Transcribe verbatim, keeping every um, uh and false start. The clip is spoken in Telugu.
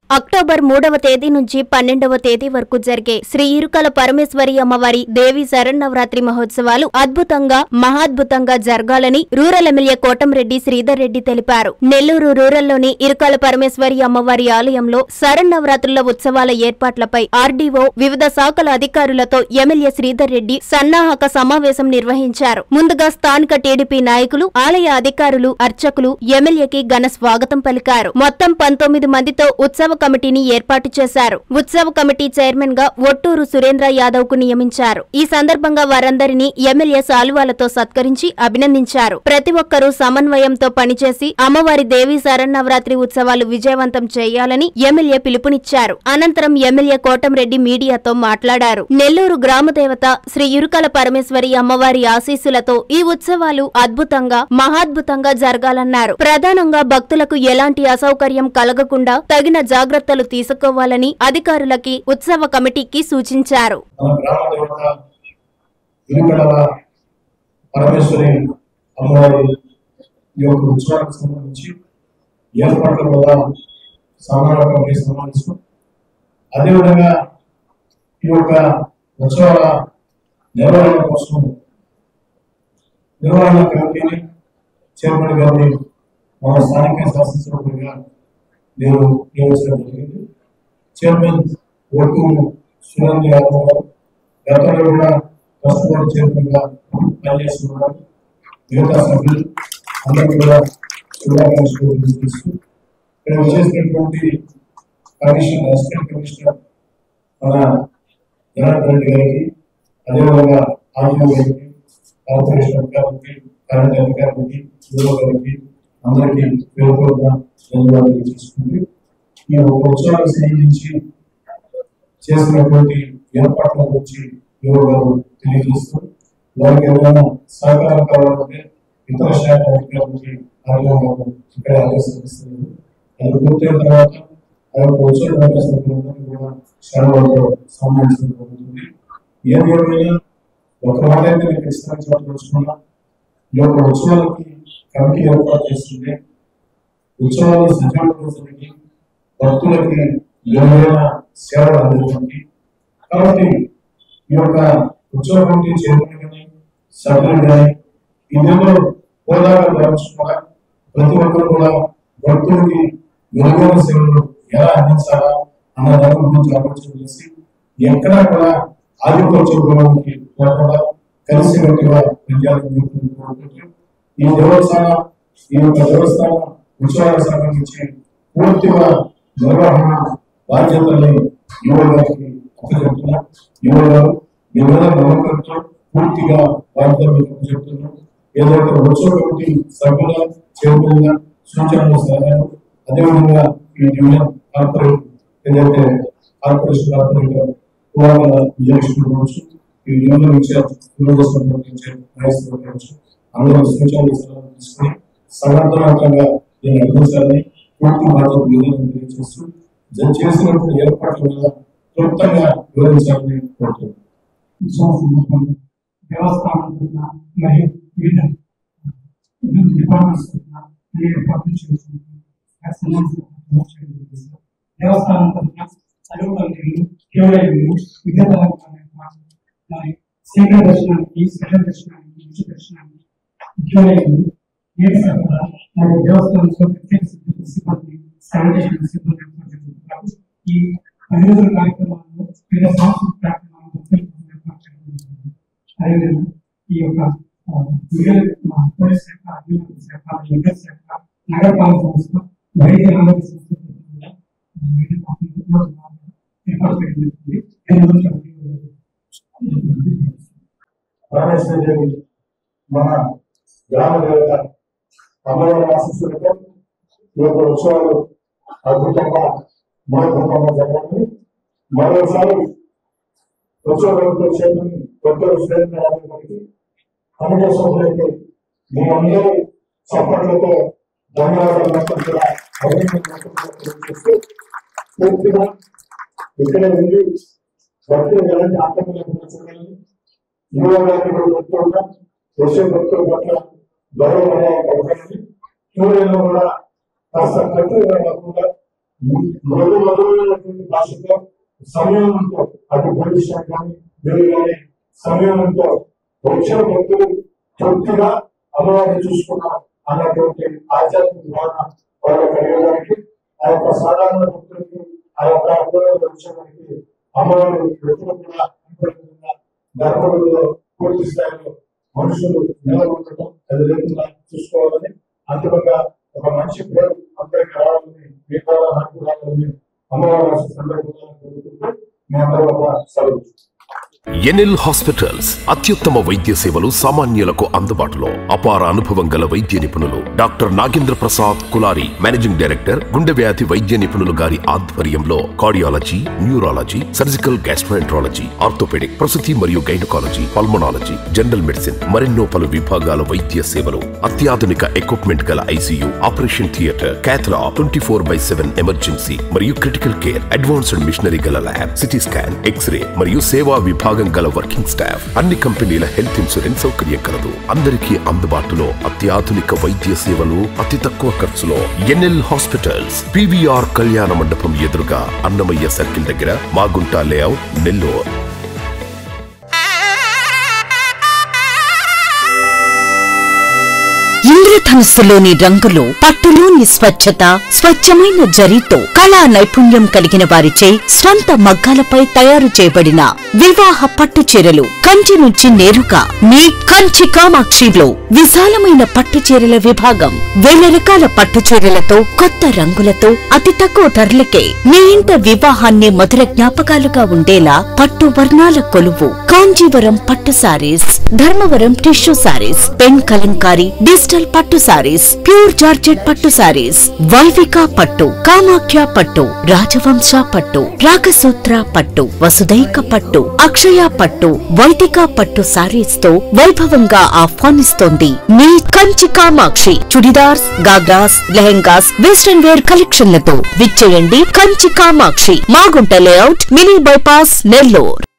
అక్టోబర్ మూడవ తేదీ నుంచి పన్నెండవ తేదీ వరకు జరిగే శ్రీ ఇరుకల పరమేశ్వరి అమ్మవారి దేవి శరన్నవరాత్రి మహోత్సవాలు అద్భుతంగా మహాద్భుతంగా జరగాలని రూరల్ ఎమ్మెల్యే కోటంరెడ్డి శ్రీధర్ రెడ్డి తెలిపారు. నెల్లూరు రూరల్లోని ఇరుకల పరమేశ్వరి అమ్మవారి ఆలయంలో శరన్నవరాత్రుల ఉత్సవాల ఏర్పాట్లపై ఆర్డీఓ వివిధ శాఖల అధికారులతో ఎమ్మెల్యే శ్రీధర్ రెడ్డి సన్నాహక సమావేశం నిర్వహించారు. ముందుగా స్థానిక టీడీపీ నాయకులు, ఆలయ అధికారులు, అర్చకులు ఎమ్మెల్యేకి ఘన స్వాగతం పలికారు. మొత్తం పంతొమ్మిది మందితో ఉత్సవ కమిటీని ఏర్పాటు చేశారు. ఉత్సవ కమిటీ చైర్మన్ గా ఒట్టూరు సురేంద్ర యాదవ్ కు నియమించారు. ఈ సందర్భంగా వారందరినీ ఎమ్మెల్యే సాలువాలతో సత్కరించి అభినందించారు. ప్రతి ఒక్కరూ సమన్వయంతో పనిచేసి అమ్మవారి దేవీ శరన్నవరాత్రి ఉత్సవాలు విజయవంతం చేయాలని ఎమ్మెల్యే పిలుపునిచ్చారు. అనంతరం ఎమ్మెల్యే కోటంరెడ్డి మీడియాతో మాట్లాడారు. నెల్లూరు గ్రామదేవత శ్రీ ఇరుకల పరమేశ్వరి అమ్మవారి ఆశీస్సులతో ఈ ఉత్సవాలు అద్భుతంగా మహాద్భుతంగా జరగాలన్నారు. ప్రధానంగా భక్తులకు ఎలాంటి అసౌకర్యం కలగకుండా తగిన జాగ్రత్తలు తీసుకోవాలని అధికారులకి ఉత్సవ కమిటీకి సూచించారు. అదేవిధంగా ఈ యొక్క ఉత్సవాల నిర్వహణ కోసం నిర్వహణ కమిటీని చైర్మన్ గారిని మన స్థానిక శాసనసభ్యులుగా నేను నియమించడం జరిగింది. చైర్మన్ ఒట్టూరు సురేంద్ర యాదవ్ గారు గతంలో కూడా కష్టపడి చైర్మన్ గా పనిచేస్తున్నారు. మిగతా సభ్యులు అందరూ కూడా శుభాకాంక్షలు తెలియజేస్తూ ఇక్కడ వచ్చేసినటువంటి కమిషనర్ అసిస్టెంట్ కమిషనర్ మన జనార్దన్ రెడ్డి గారికి, అదేవిధంగా ఆర్డీఓ గారికి, కార్పొరేషన్ అధికారులకి, కరెంట్ అధికారులకి, జిల్లా గారికి అందరికీ పేరుగా ధన్యవాదాలు చేసుకుంటూ ఈ ఉత్సవాలకు సంబంధించి చేసినటువంటి ఏర్పాట్ల గురించి గారు తెలియజేస్తూ వారికి ఏమైనా సహకారం కావాలంటే ఇతర శాఖ అధికారులకి ఆర్డీఓ గారు ఇక్కడ ఆదేశిస్తున్నారు. అది పూర్తయిన తర్వాత ఆ యొక్క ఉత్సవ సభ్యులందరినీ కూడా శరణాలతో సంబంధించడం జరుగుతుంది. ఏది ఏమైనా ఒక మాట అయితే నేను ఖచ్చితంగా చెప్పదలుచుకున్నా, ఈ యొక్క ఉత్సవాలకి కమిటీ ఏర్పాటు చేస్తుంది. ఉత్సవాలు సజావుకి భక్తులకి ఏమైనా సేవలు అందించండి. కాబట్టి ఈ యొక్క ఉత్సవ కమిటీ చైర్మన్ కానీ సభ్యులు కానీ ఇందులో హోదాగా భావించుకోవడం, ప్రతి ఒక్కరు కూడా భక్తులకి మెరుగైన సేవలు ఎలా అందించాలా అన్న దాని గురించి ఆలోచన చేసి ఎక్కడా కూడా ఆధిపత్య గృహానికి పోకుండా కలిసి గట్టిగా విద్యార్థులు ఈ దేవస్థాన ఈ యొక్క దేవస్థాన ఉత్సవాలకు సంబంధించి పూర్తిగా నిర్వహణ బాధ్యతల్ని యువ గారికి అప్పచెప్తున్నా. యువ గారు మీ మీద నమ్మకంతో పూర్తిగా బాధ్యతలు చెప్తున్నాం. ఏదైతే ఉత్సవ కమిటీ సభ్యుల చైర్మన్ గా సూచనలు సలహాలు, అదేవిధంగా ఈ డివిజన్ కార్పొరేట్ ఏదైతే కార్పొరేషన్ కార్పొరేటర్ పురాతన విజయలక్ష్మి కావచ్చు, ఈ డివిజన్ ఇన్ఛార్జ్ కావచ్చు, అందరూ సూచనలు సలహాలు తీసుకుని సమర్థవంతంగా దీన్ని అందించాలని పూర్తి బాధ్యత విధానం తెలియజేస్తూ చేసినటువంటి ఏర్పాట్ల మీద క్లుప్తంగా వివరించాలని కోరుతున్నాను. దేవస్థానం మరియు వివిధ డిపార్ట్మెంట్స్ ఏర్పాట్లు చేస్తుంది. దేవస్థానం తరఫున అలుగులు కేవలం విద్యుత్ శీఘ్ర దర్శనానికి, స్పెషల్ దర్శనానికి, ఉచిత దర్శనానికి ఉద్యోగులు ఏడు సరఫరా మరియు దేవస్థానంలో ప్రత్యేక సిబ్బంది, శానిటేషన్ సిబ్బంది ఏర్పాటు చేస్తున్నారు. ఈ పది రోజుల కార్యక్రమాల్లో వివిధ సాంస్కృతిక కార్యక్రమాలను ఏర్పాటు చేయడం జరుగుతుంది. అదేవిధంగా ఈ యొక్క పోలీస్ శాఖ, అగ్నిమాపక శాఖ, విద్యుత్ శాఖ, నగరపాలక సంస్థ, వైద్య ఆరోగ్య సంస్థ ఏర్పాటు చేయడం జరుగుతుంది. మన గ్రామ దేవత అమ్మవారి ఆశీస్సులతో ఈ యొక్క ఉత్సవాలు అద్భుతంగా మహోద్భుతంగా జరగాలని మరోసారి ఉత్సవ ప్రభుత్వ క్షేత్రాన్ని కొత్త విశ్లేషణకి కమిటీ సభ్యులకి మీ అందరూ చప్పట్లతో ధన్యవాదాలు కూడా అభినందనలు పూర్తిగా ఇక్కడ ఉండి భక్తులు ఎలాంటి ఆటంకాలు చూడాలని యువగాన్ని కూడా భక్తులుగా వచ్చే భక్తుల పట్ల గౌరవం సూర్యులను కూడా కాస్త ఖర్చుగా కాకుండా మృదు మధురైనటువంటి భాషతో సంయమనంతో అటు భవిష్యం కానీ వీరు కానీ సంయమనంతో వచ్చిన భక్తులు తృప్తిగా అమ్మవారిని చూసుకున్నాం అన్నటువంటి ఆధ్యాత్మిక భావన వాళ్ళ కలిగడానికి ఆ యొక్క సాధారణ భక్తులకి ఆ యొక్క అనుభవం వచ్చేవారికి అమ్మవారు ఎప్పుడు కూడా అనుకూలంగా ధర్మంలో పూర్తి స్థాయిలో మనుషులు నిలబడటం అది లేకుండా చూసుకోవాలని అంతిమంగా ఒక మంచి పేరు అందరికీ రావాలని మీ ద్వారా నాకు రావాలని అమ్మవారి సందర్భంగా కోరుకుంటూ మీ అందరూ ఒక సెలవు. ఎన్ఎల్ హాస్పిటల్స్ అత్యుత్తమ వైద్య సేవలు సామాన్యులకు అందుబాటులో. అపార అనుభవం గల వైద్య నిపుణులు doctor Nagendra Prasad Kulari, managing director, గుండె వ్యాధి వైద్య నిపుణులు గారి ఆధ్వర్యంలో cardiology, neurology, surgical gastroenterology, orthopaedic, ప్రసూతి మరియు గైనకాలజీ, పల్మనాలజీ, జనరల్ మెడిసిన్ మరెన్నో పలు విభాగాల వైద్య సేవలు. అత్యాధునిక ఎక్విప్మెంట్ గల ICU, operation theatre, cath lab, twenty four by seven emergency మరియు క్రిటికల్ కేర్, అడ్వాన్స్డ్ మిషనరీ గల ల్యాబ్, సిటీ స్కాన్, ఎక్స్రే మరియు సేవా విభాగం గల వర్కింగ్ స్టాఫ్. అన్ని కంపెనీల హెల్త్ ఇన్సూరెన్స్ సౌకర్యం కలదు. అందరికీ అందుబాటులో అత్యాధునిక వైద్య సేవలు అతి తక్కువ ఖర్చులో. ఎన్ఎల్ హాస్పిటల్స్, పీవీఆర్ కళ్యాణ మండపం ఎదురుగా, అన్నమయ్య సర్కిల్ దగ్గర, మాగుంట లేఅవుట్, నెల్లూరు. ఇంద్రధనుస్సులోని రంగులు, పట్టులోని స్వచ్ఛత, స్వచ్ఛమైన జరీతో కళా నైపుణ్యం కలిగిన వారిచే స్వంత మగ్గాలపై తయారు చేయబడిన వివాహ పట్టు చీరలు కంచి నుంచి నేరుగా మీ కంచి కామాక్షిలో విశాలమైన పట్టు చీరల విభాగం. వేల రకాల పట్టు చీరలతో, కొత్త రంగులతో, అతి తక్కువ ధరలకే మీ ఇంట వివాహాన్ని మధుర జ్ఞాపకాలుగా ఉండేలా పట్టు వర్ణాల కొలువు కాంజీవరం పట్టు saris, Dharmavaram tissue saris, pen Kalamkari, digital పట్టు సారీస్, ప్యూర్ జార్జెట్ పట్టు సారీస్, వైవిక పట్టు, కామాఖ్య పట్టు, రాజవంశ పట్టు, రాగసూత్ర పట్టు, వసుదైక పట్టు, అక్షయ పట్టు, వైదిక పట్టు సారీస్ తో వైభవంగా ఆహ్వానిస్తోంది మీ కంచి కామాక్షి. చుడిదార్స్, గాగ్రాస్, లెహెంగాస్, వెస్టర్న్ వేర్ కలెక్షన్లతో విచ్చేయండి Kanchi Kamakshi, Magunta layout, mini bypass, Nellore.